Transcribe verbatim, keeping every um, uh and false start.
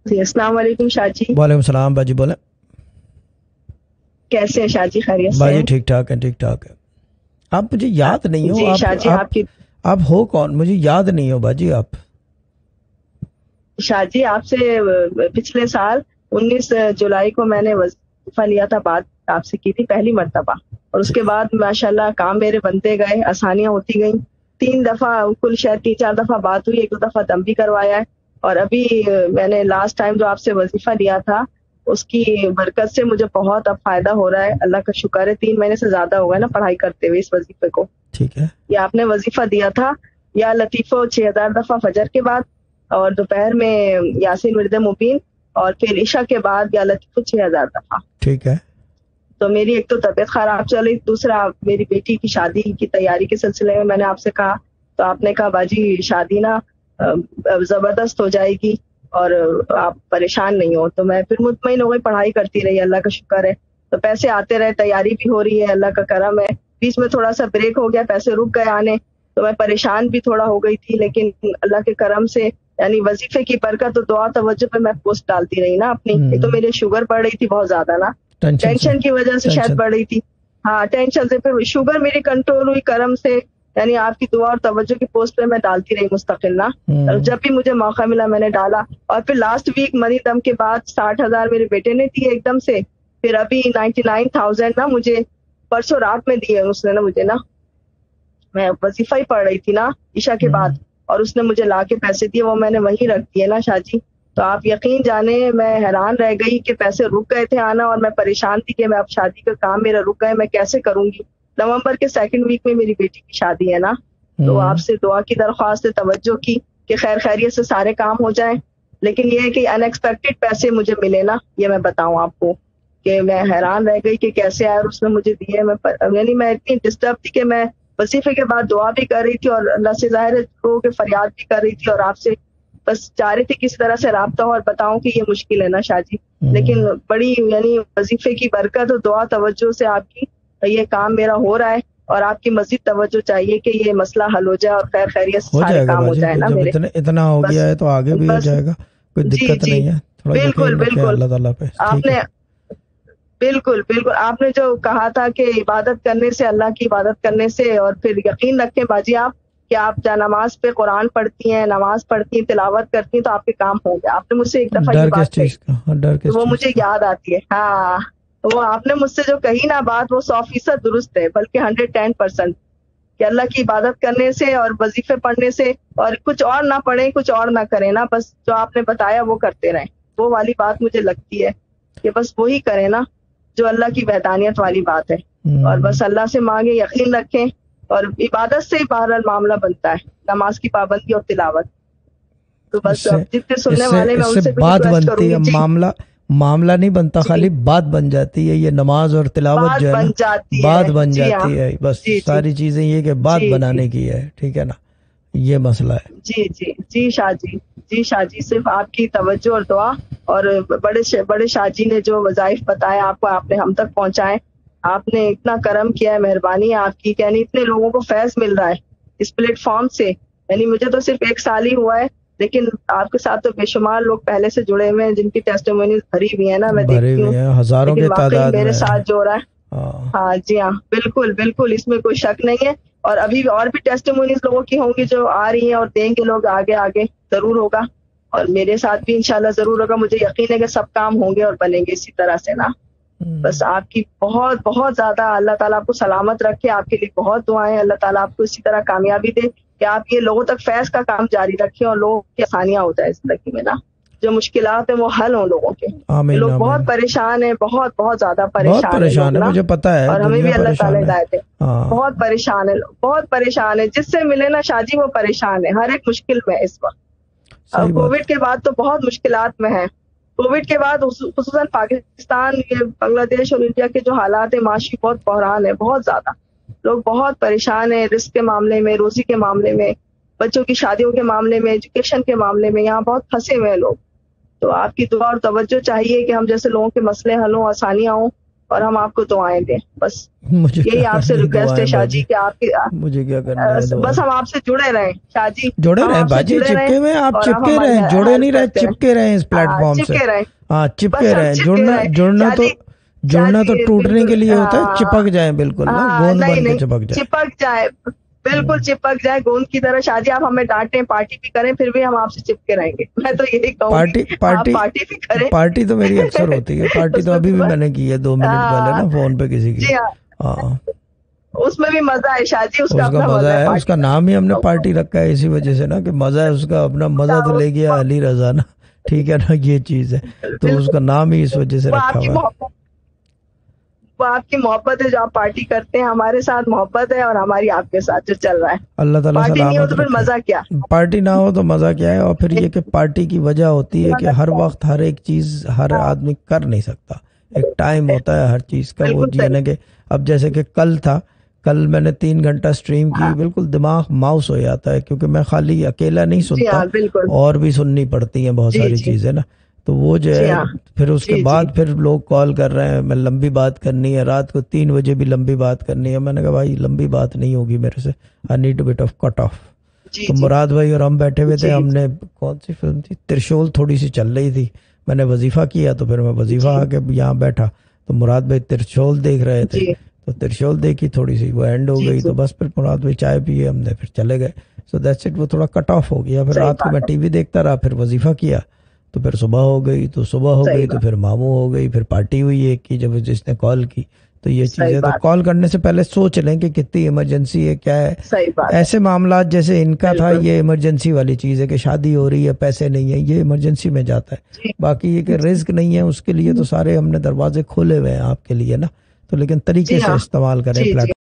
جی السلام علیکم شاہ جی. وعلیکم السلام باجی بولیں. کیسے ہیں شاہ جی؟ خیریت سے باجی ہیں؟ ٹھیک ٹھاک ہے ٹھیک ٹھاک ہے. آپ مجھے یاد نہیں ہو. جی آپ شاہ جی آپ آپ کی آپ ہو کون؟ مجھے یاد نہیں ہو باجی آپ. شاہ جی آپ سے پچھلے سال انیس جولائی کو میں نے وظیفہ لیا تھا، بات آپ سے کی تھی پہلی مرتبہ، اور اس کے بعد ماشاءاللہ کام میرے بنتے گئے، آسانیاں ہوتی گئیں. تین دفعہ کل شاید تین چار دفعہ بات ہوئی، ایک دو دفعہ دم بھی کروایا ہے. اور ابھی میں نے لاسٹ ٹائم جو آپ سے وظیفہ لیا تھا اس کی برکت سے مجھے بہت اب فائدہ ہو رہا ہے، اللہ کا شکر ہے. تین مہینے سے زیادہ ہو گئے نا پڑھائی کرتے ہوئے اس وظیفے کو. ٹھیک ہے. یہ آپ نے وظیفہ دیا تھا یا لطیفہ چھ ہزار دفعہ فجر کے بعد، اور دوپہر میں یاسین ورد مبین، اور پھر عشاء کے بعد یا لطیفہ چھ ہزار دفعہ. ٹھیک ہے. تو میری ایک تو طبیعت خراب چل رہی، دوسرا میری بیٹی کی شادی کی تیاری کے سلسلے میں میں نے آپ سے کہا، تو آپ نے کہا باجی شادی نا زبردست ہو جائے گی اور آپ پریشان نہیں ہو. تو میں پھر مطمئن ہو گئی، پڑھائی کرتی رہی، اللہ کا شکر ہے. تو پیسے آتے رہے، تیاری بھی ہو رہی ہے، اللہ کا کرم ہے. بیچ میں تھوڑا سا بریک ہو گیا، پیسے رک گئے آنے، تو میں پریشان بھی تھوڑا ہو گئی تھی، لیکن اللہ کے کرم سے یعنی وظیفے کی برکت تو دعا توجہ پہ میں پوسٹ ڈالتی رہی نا اپنی. ایک تو میری شوگر بڑھ رہی تھی بہت زیادہ نا، ٹینشن کی وجہ سے شاید بڑھ رہی تھی. ہاں ٹینشن سے پھر شوگر میری کنٹرول ہوئی کرم سے، یعنی آپ کی دعا اور توجہ کی پوسٹ پہ میں ڈالتی رہی مستقل نا. جب بھی مجھے موقع ملا میں نے ڈالا. اور پھر لاسٹ ویک منی دم کے بعد ساٹھ ہزار میرے بیٹے نے دیے ایک دم سے. پھر ابھی نائنٹی نائن تھاؤزینڈ نا مجھے پرسوں رات میں دیے اس نے نا مجھے نا. میں وظیفہ ہی پڑھ رہی تھی نا عشاء کے بعد، اور اس نے مجھے لا کے پیسے دیے، وہ میں نے وہیں رکھ دیے نا شاہ جی. تو آپ یقین جانے میں حیران رہ گئی کہ پیسے رک گئے تھے آنا، اور میں پریشان تھی کہ میں اب شادی کا کام میرا رک گئے، میں کیسے کروں گی. نومبر کے سیکنڈ ویک میں میری بیٹی کی شادی ہے نا. تو آپ سے دعا کی درخواست توجہ کی کہ خیر خیریت سے سارے کام ہو جائیں. لیکن یہ ہے کہ ان ایکسپیکٹڈ پیسے مجھے ملے نا، یہ میں بتاؤں آپ کو کہ میں حیران رہ گئی کہ کیسے آئے، اور اس نے مجھے دیے. میں یعنی میں اتنی ڈسٹرب تھی کہ میں وظیفے کے بعد دعا بھی کر رہی تھی اور اللہ سے ظاہر ہے کہ فریاد بھی کر رہی تھی، اور آپ سے بس چاہ رہی تھی کسی طرح سے رابطہ ہو اور بتاؤں کہ یہ مشکل ہے نا شاہ جی. لیکن بڑی یعنی وظیفے کی برکت اور دعا توجہ سے آپ کی یہ کام میرا ہو رہا ہے، اور آپ کی مزید توجہ چاہیے کہ یہ مسئلہ حل ہو جائے اور خیر خیریت سے سارے کام ہو جائے نا جب میرے. اتنا اتنا ہو گیا ہے تو آگے بھی ہو جائے گا، کوئی جی دقت جی نہیں ہے. تھوڑا بالکل یقین رکھیں بالکل. اللہ تعالیٰ پہ. آپ ٹھیک ہے. نے بالکل بالکل آپ نے جو کہا تھا کہ عبادت کرنے سے، اللہ کی عبادت کرنے سے، اور پھر یقین رکھیں باجی آپ کہ آپ جا نماز پہ قرآن پڑھتی ہیں، نماز پڑھتی ہیں، تلاوت کرتی ہیں، تو آپ کے کام ہوں گے. آپ نے مجھ سے ایک دفعہ یہ ڈر کس بات کہی چیز کا؟ ہاں ڈر تو کس وہ چیز مجھے کا؟ یاد آتی ہے. ہاں وہ آپ نے مجھ سے جو کہی نا بات، وہ سو فیصد درست ہے، بلکہ ہنڈریڈ ٹین پرسینٹ کہ اللہ کی عبادت کرنے سے اور وظیفے پڑھنے سے، اور کچھ اور نہ پڑھیں کچھ اور نہ کریں نا، بس جو آپ نے بتایا وہ کرتے رہیں. وہ والی بات مجھے لگتی ہے کہ بس وہی کریں نا جو اللہ کی وحدانیت والی بات ہے. اور بس اللہ سے مانگے، یقین رکھیں، اور عبادت سے ہی بہرحال معاملہ بنتا ہے، نماز کی پابندی اور تلاوت. تو اس بس سے اب جتنے اس سننے سے والے میں اس ان سے سے بھی بات ریکویسٹ کروں بنتی ہے. گی. جی معاملہ معاملہ نہیں بنتا، جی خالی بات بن جاتی ہے. یہ نماز اور تلاوت بات جو ہے نا، بن جاتی ہے. بات بن جی ہاں جاتی ہے. بس جی جی ساری چیزیں یہ کہ بات جی جی بنانے کی ہے. ٹھیک ہے نا، یہ مسئلہ ہے. جی جی جی شاہ جی جی شاہ جی صرف آپ کی توجہ اور دعا، اور بڑے بڑے شاہ جی نے جو وظائف بتائے آپ کو، آپ نے ہم تک پہنچائے. آپ نے اتنا کرم کیا ہے، مہربانی ہے آپ کی، یعنی اتنے لوگوں کو فیض مل رہا ہے اس پلیٹ فارم سے. یعنی مجھے تو صرف ایک سال ہی ہوا ہے، لیکن آپ کے ساتھ تو بے شمار لوگ پہلے سے جڑے ہوئے ہیں جن کی ٹیسٹیمونیز بھری ہوئی ہیں نا، میں بھرے دیکھتی ہوں. ہوئے ہیں ہزاروں لیکن کے واقعی تعداد میرے میں. ساتھ جو ہو رہا ہے، ہاں ہاں جی ہاں بالکل بالکل، اس میں کوئی شک نہیں ہے. اور ابھی اور بھی ٹیسٹیمونیز لوگوں کی ہوں گی جو آ رہی ہیں، اور دیں گے لوگ آگے آگے ضرور ہوگا. اور میرے ساتھ بھی انشاءاللہ ضرور ہوگا. مجھے یقین ہے کہ سب کام ہوں گے اور بنیں گے اسی طرح سے نا. بس آپ کی بہت بہت زیادہ اللہ تعالیٰ آپ کو سلامت رکھے. آپ کے لیے بہت دعائیں، اللہ تعالیٰ آپ کو اسی طرح کامیابی دے کہ آپ یہ لوگوں تک فیض کا کام جاری رکھیں، اور لوگوں کی آسانیاں ہو جائے زندگی میں نا، جو مشکلات ہیں وہ حل ہوں لوگوں کے. یہ آمین لوگ آمین. بہت پریشان ہیں، بہت بہت زیادہ بہت پریشان ہیں پریشان لوگ ہے، نا. مجھے پتا ہے، اور ہمیں دنیا بھی اللہ تعالیٰ پریشان ہے. ہدایت دے. ہاں بہت پریشان ہے لوگ، بہت پریشان ہے. جس سے ملے نا شاہ جی وہ پریشان ہے، ہر ایک مشکل میں اس وقت. صحیح بات. کووڈ کے بعد تو بہت مشکلات میں ہیں. کووڈ کے بعد خصوصاً پاکستان، یہ بنگلہ دیش اور انڈیا کے جو حالات ہیں معاشی، بہت بحران ہے، بہت زیادہ. لوگ بہت پریشان ہیں رزق کے معاملے میں، روزی کے معاملے میں، بچوں کی شادیوں کے معاملے میں، ایجوکیشن کے معاملے میں. یہاں بہت پھنسے ہوئے ہیں لوگ. تو آپ کی دعا اور توجہ چاہیے کہ ہم جیسے لوگوں کے مسئلے حل ہوں، آسانیاں ہوں، اور ہم آپ کو دعائیں دیں. بس مجھے یہی آپ سے ریکویسٹ ہے شاہ جی کہ آپ کی مجھے کیا کرنا ہے، بس ہم آپ سے جڑے رہیں شاہ جی، جڑے رہیں باجی، چپکے ہوئے آپ چپکے رہیں، جڑے نہیں رہے، چپکے رہیں اس پلیٹ فارم سے. چپکے رہیں، ہاں چپکے رہیں. چپکے جڑنا رہیں جڑنا شاہ تو جی، جڑنا تو جی ٹوٹنے کے لیے ہوتا ہے، ہاں چپک جائیں بالکل نا، ہاں گوند نہیں بن کے نہیں چپک جائیں. چپک جائے، بالکل چپک جائے گوند کی طرح. شاہ جی آپ ہمیں ڈانٹیں، پارٹی بھی کریں، پھر بھی ہم آپ سے چپکے رہیں گے. میں تو یہی کہوں پارٹی گی آپ پارٹی پارٹی بھی کریں. پارٹی تو میری اکثر ہوتی ہے، پارٹی اس تو میں ابھی بھی بھی میں نے کی ہے دو منٹ پہلے نا فون پہ کسی کی. جی ہاں ہاں اس میں بھی مزہ ہے شاہ جی، اس کا اس کا اپنا مزہ ہے، اس پارٹی کا نام ہی ہم نے پارٹی رکھا ہے اسی وجہ سے نا کہ مزہ ہے اس کا اپنا. مزہ تو لے گیا علی رضا نا، ٹھیک ہے نا، یہ چیز ہے تو اس کا نام ہی اس وجہ سے وہ رکھا آپ کی ہوا ہے. محبت وہ آپ کی محبت ہے جو آپ پارٹی کرتے ہیں، ہمارے ساتھ محبت ہے اور ہماری آپ کے ساتھ جو چل رہا ہے. اللہ تعالیٰ پارٹی نہیں ہو سلامت تو پھر رکھے. مزہ کیا. پارٹی نہ ہو تو مزہ کیا ہے. اور پھر یہ کہ پارٹی کی وجہ ہوتی ہے کہ ہر وقت ہر ایک چیز ہر آدمی کر نہیں سکتا، ایک ٹائم ہوتا ہے ہر چیز کا. وہ بالکل یہ نا صحیح. کہ اب جیسے کہ کل تھا، کل میں نے تین گھنٹہ سٹریم کی، بالکل دماغ ماؤس ہو جاتا ہے کیونکہ میں خالی اکیلا نہیں جی سنتا، ہاں بالکل. اور بھی سننی پڑتی ہیں بہت جی ساری جی چیزیں نا. تو وہ جو جی ہے ہاں پھر اس کے جی بعد جی پھر لوگ کال کر رہے ہیں، میں لمبی بات کرنی ہے، رات کو تین بجے بھی لمبی بات کرنی ہے. میں نے کہا بھائی لمبی بات نہیں ہوگی میرے سے، I need a bit of cut off. جی تو جی مراد بھائی اور ہم بیٹھے ہوئے تھے، جی ہم نے کون سی فلم تھی، ترشول تھوڑی سی چل رہی تھی. میں نے وظیفہ کیا تو پھر میں وظیفہ جی آ کے یہاں بیٹھا تو مراد بھائی ترشول دیکھ رہے تھے، جی تو ترشول دیکھی تھوڑی سی، وہ اینڈ ہو جی گئی جی تو بس پھر مراد بھائی چائے پیے، ہم نے پھر چلے گئے. سو دیٹس اٹ، وہ تھوڑا کٹ آف ہو گیا. پھر صحیح رات کو میں بات ہے، ٹی وی دیکھتا رہا، پھر وظیفہ کیا تو پھر صبح ہو گئی، تو صبح ہو صحیح گئی تو بات پھر ماموں ہو گئی، پھر پارٹی ہوئی ایک کی جب جس نے کال کی. تو یہ صحیح چیزیں تو بات کال کرنے سے پہلے سوچ لیں کہ کتنی ایمرجنسی ہے، کیا ہے. صحیح بات ہے. ایسے معاملات جیسے ان کا تھا، بالکل یہ ایمرجنسی والی چیز ہے کہ شادی ہو رہی ہے، پیسے نہیں ہیں، یہ ایمرجنسی میں جاتا ہے. جی باقی یہ کہ جی رزق نہیں ہے اس کے لیے تو سارے ہم نے دروازے کھولے ہوئے ہیں آپ کے لیے نا. تو لیکن طریقے جی سے ہاں استعمال کریں جی پلیٹ جی